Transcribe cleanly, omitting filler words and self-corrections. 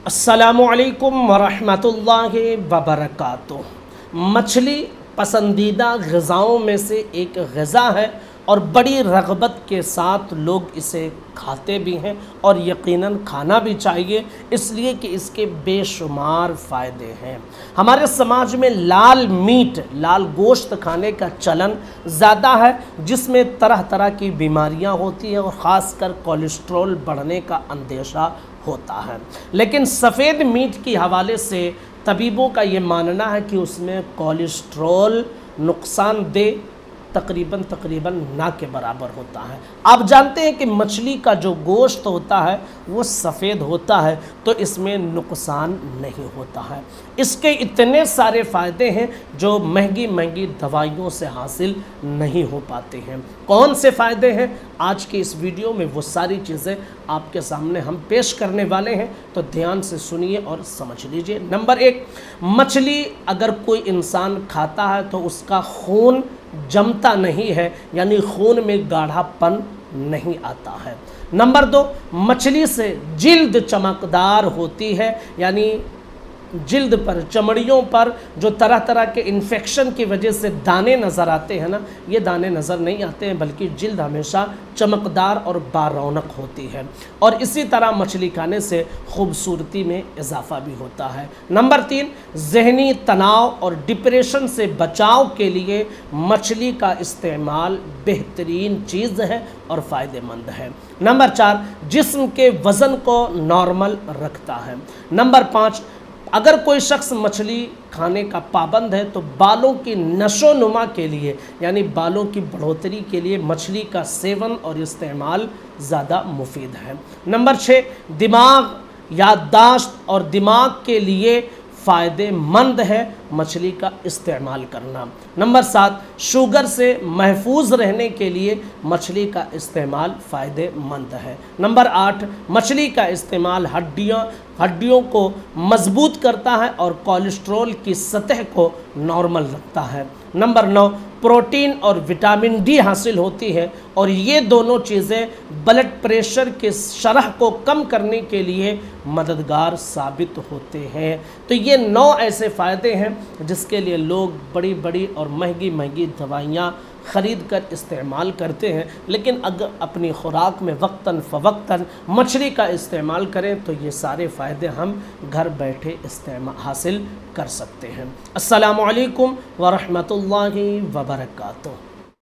अस्सलामुअलैकुम वरहमतुल्लाहि वबरकातुह। मछली पसंदीदा ग़िज़ाओं में से एक ग़िज़ा है और बड़ी रग़बत के साथ लोग इसे खाते भी हैं और यकीनन खाना भी चाहिए, इसलिए कि इसके बेशुमार फ़ायदे हैं। हमारे समाज में लाल मीट, लाल गोश्त खाने का चलन ज़्यादा है, जिसमें तरह तरह की बीमारियां होती हैं और ख़ासकर कोलेस्ट्रॉल बढ़ने का अंदेशा होता है। लेकिन सफ़ेद मीट के हवाले से तबीबों का ये मानना है कि उसमें कोलेस्ट्रॉल नुकसानदेह तकरीबन ना के बराबर होता है। आप जानते हैं कि मछली का जो गोश्त होता है वो सफ़ेद होता है, तो इसमें नुकसान नहीं होता है। इसके इतने सारे फ़ायदे हैं जो महंगी महंगी दवाइयों से हासिल नहीं हो पाते हैं। कौन से फ़ायदे हैं, आज के इस वीडियो में वो सारी चीज़ें आपके सामने हम पेश करने वाले हैं, तो ध्यान से सुनिए और समझ लीजिए। नंबर 1, मछली अगर कोई इंसान खाता है तो उसका खून जमता नहीं है, यानी खून में गाढ़ापन नहीं आता है। नंबर 2, मछली से जिल्द चमकदार होती है, यानी जिल्द पर, चमड़ियों पर जो तरह तरह के इन्फेक्शन की वजह से दाने नज़र आते हैं ना, ये दाने नज़र नहीं आते हैं, बल्कि जिल्द हमेशा चमकदार और बारौनक होती है। और इसी तरह मछली खाने से खूबसूरती में इजाफा भी होता है। नंबर 3, ज़हनी तनाव और डिप्रेशन से बचाव के लिए मछली का इस्तेमाल बेहतरीन चीज़ है और फ़ायदेमंद है। नंबर 4, जिस्म के वज़न को नॉर्मल रखता है। नंबर 5, अगर कोई शख्स मछली खाने का पाबंद है तो बालों की नशोनुमा के लिए, यानी बालों की बढ़ोतरी के लिए मछली का सेवन और इस्तेमाल ज़्यादा मुफीद है। नंबर 6, दिमाग, याददाश्त और दिमाग के लिए फ़ायदेमंद है मछली का इस्तेमाल करना। नंबर 7, शुगर से महफूज रहने के लिए मछली का इस्तेमाल फ़ायदेमंद है। नंबर 8, मछली का इस्तेमाल हड्डियों को मजबूत करता है और कोलेस्ट्रॉल की सतह को नॉर्मल रखता है। नंबर 9, प्रोटीन और विटामिन डी हासिल होती है और ये दोनों चीज़ें ब्लड प्रेशर के शरह को कम करने के लिए मददगार साबित होते हैं। तो ये 9 ऐसे फ़ायदे हैं जिसके लिए लोग बड़ी बड़ी और महंगी महंगी दवाइयाँ ख़रीद कर इस्तेमाल करते हैं, लेकिन अगर अपनी खुराक में वक्तन फ़वक्तन मछली का इस्तेमाल करें तो ये सारे फ़ायदे हम घर बैठे हासिल कर सकते हैं। अस्सलामु अलैकुम वरहमतुल्लाहि वबरकातुह।